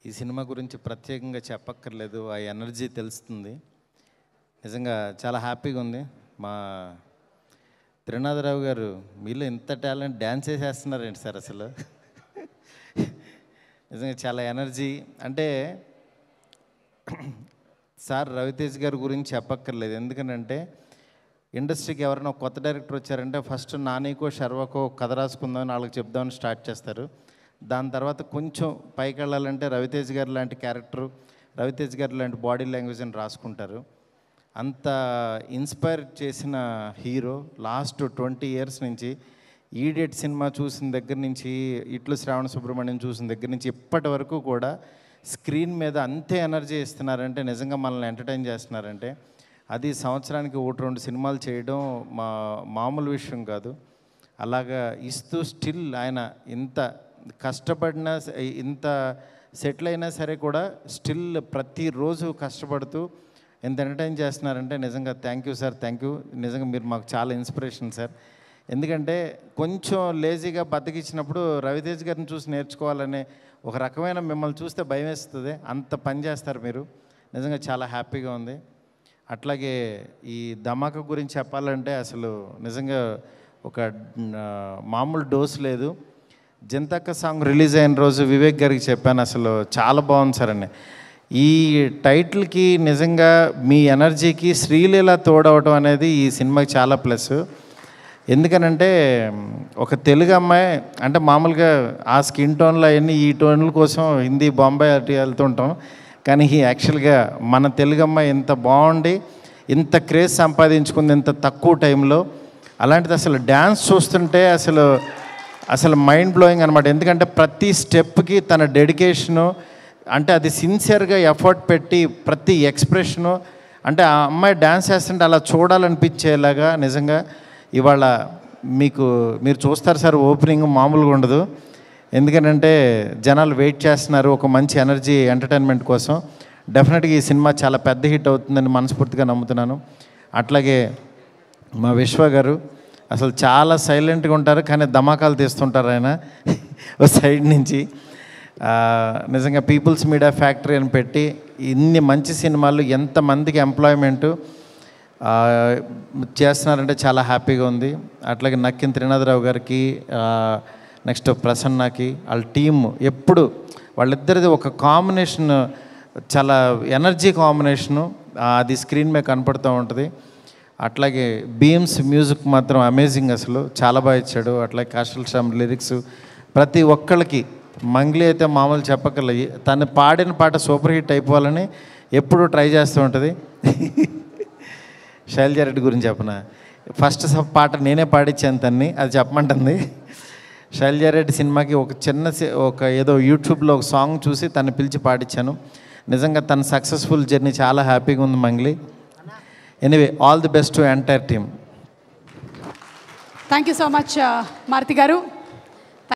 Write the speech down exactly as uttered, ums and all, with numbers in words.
ఈ సినిమా గురించి ప్రత్యేకంగా చెప్పక్కర్లేదు, ఆ ఎనర్జీ తెలుస్తుంది. నిజంగా చాలా హ్యాపీగా ఉంది. మా త్రినాథరావు గారు మీలో ఇంత టాలెంట్ డ్యాన్స్ వేసేస్తున్నారేంటి సార్ అసలు? నిజంగా చాలా ఎనర్జీ. అంటే సార్ రవితేజ్ గారి గురించి చెప్పక్కర్లేదు, ఎందుకంటే ఇండస్ట్రీకి ఎవరైనా కొత్త డైరెక్టర్ వచ్చారంటే ఫస్ట్ నానికో శర్వకో కథ రాసుకుందామని వాళ్ళకి చెప్దామని స్టార్ట్ చేస్తారు. దాని తర్వాత కొంచెం పైకి వెళ్ళాలంటే రవితేజ్ గారు లాంటి క్యారెక్టరు, రవితేజ్ గారు లాంటి బాడీ లాంగ్వేజ్ అని రాసుకుంటారు. అంత ఇన్స్పైర్ చేసిన హీరో లాస్ట్ ట్వంటీ ఇయర్స్ నుంచి ఈడియట్ సినిమా చూసిన దగ్గర నుంచి, ఇట్లు శ్రావణ సుబ్రహ్మణ్యం చూసిన దగ్గర నుంచి ఇప్పటి వరకు కూడా స్క్రీన్ మీద అంతే ఎనర్జీ ఇస్తున్నారంటే, నిజంగా మనల్ని ఎంటర్టైన్ చేస్తున్నారంటే, అది సంవత్సరానికి ఒకటి రెండు సినిమాలు చేయడం మా మామూలు విషయం కాదు. అలాగా ఇస్తూ స్టిల్ ఆయన ఇంత కష్టపడినా, ఇంత సెటిల్ అయినా సరే కూడా స్టిల్ ప్రతిరోజు కష్టపడుతూ ఎంత ఎంటర్టైన్ చేస్తున్నారంటే నిజంగా thank you sir, thank you. నిజంగా మీరు మాకు చాలా ఇన్స్పిరేషన్ సార్. ఎందుకంటే కొంచెం లేజీగా బతికిచ్చినప్పుడు రవితేజ్ గారిని చూసి నేర్చుకోవాలనే ఒక రకమైన మిమ్మల్ని చూస్తే భయం వేస్తుంది, అంత పని చేస్తారు మీరు. నిజంగా చాలా హ్యాపీగా ఉంది. అట్లాగే ఈ ధమాకా గురించి చెప్పాలంటే అసలు నిజంగా ఒక మామూలు డోస్ లేదు. జంతక్క సాంగ్ రిలీజ్ అయిన రోజు వివేక్ గారికి చెప్పాను, అసలు చాలా బాగుంది సార్ అని. ఈ టైటిల్కి నిజంగా మీ ఎనర్జీకి శ్రీలీల తోడవటం అనేది ఈ సినిమాకి చాలా ప్లస్. ఎందుకనంటే ఒక తెలుగు అమ్మాయి అంటే మామూలుగా ఆ స్కిన్ టోన్లు అవన్నీ ఈ టోన్ల కోసం హిందీ బాంబాయి అటు వెళ్తుంటాం, కానీ యాక్చువల్గా మన తెలుగు అమ్మాయి ఇంత బాగుండి ఇంత క్రేజ్ సంపాదించుకుంది ఇంత తక్కువ టైంలో. అలాంటిది అసలు డ్యాన్స్ చూస్తుంటే అసలు అసలు మైండ్ బ్లోయింగ్ అనమాట. ఎందుకంటే ప్రతి స్టెప్కి తన డెడికేషను, అంటే అది సిన్సియర్గా ఎఫర్ట్ పెట్టి ప్రతి ఎక్స్ప్రెషను, అంటే ఆ అమ్మాయి డ్యాన్స్ చేస్తుంటే అలా చూడాలనిపించేలాగా నిజంగా ఇవాళ మీకు మీరు చూస్తారు సార్. ఓపెనింగ్ మామూలుగా ఉండదు, ఎందుకంటే జనాలు వెయిట్ చేస్తున్నారు ఒక మంచి ఎనర్జీ ఎంటర్టైన్మెంట్ కోసం. డెఫినెట్గా ఈ సినిమా చాలా పెద్ద హిట్ అవుతుందని మనస్ఫూర్తిగా నమ్ముతున్నాను. అట్లాగే మా విశ్వ గారు అసలు చాలా సైలెంట్గా ఉంటారు, కానీ ధమాకాలు తీస్తుంటారు ఆయన ఓ సైడ్ నుంచి. నిజంగా పీపుల్స్ మీడియా ఫ్యాక్టరీ అని పెట్టి ఇన్ని మంచి సినిమాలు ఎంతమందికి ఎంప్లాయ్మెంటు చేస్తున్నారంటే చాలా హ్యాపీగా ఉంది. అట్లాగే నక్కిన త్రినాథరావు గారికి, నెక్స్ట్ ప్రసన్నకి, వాళ్ళ టీము ఎప్పుడు వాళ్ళిద్దరిది ఒక కాంబినేషన్, చాలా ఎనర్జీ కాంబినేషను, అది స్క్రీన్ మీద కనపడుతూ ఉంటుంది. అట్లాగే బీమ్స్ మ్యూజిక్ మాత్రం అమేజింగ్, అసలు చాలా బాగా ఇచ్చాడు. అట్లాగే కాస్టల్ శ్యామ్ లిరిక్స్ ప్రతి ఒక్కళ్ళకి, మంగ్లీ అయితే మామూలు చెప్పక్కర్లేదు, తను పాడిన పాట సూపర్ హిట్ అయిపోవాలని ఎప్పుడూ ట్రై చేస్తూ ఉంటుంది. శైలజారెడ్డి గురించి చెప్పనా, ఫస్ట్ పాట నేనే పాడించాను తన్ని, అది చెప్పమంటుంది. శైలజారెడ్డి సినిమాకి ఒక చిన్న ఒక ఏదో యూట్యూబ్లో ఒక సాంగ్ చూసి తను పిలిచి పాడించాను. నిజంగా తన సక్సెస్ఫుల్ జర్నీ చాలా హ్యాపీగా ఉంది Mangli. Anyway, all the best to entire team. Thank you so much Maruthi గారు.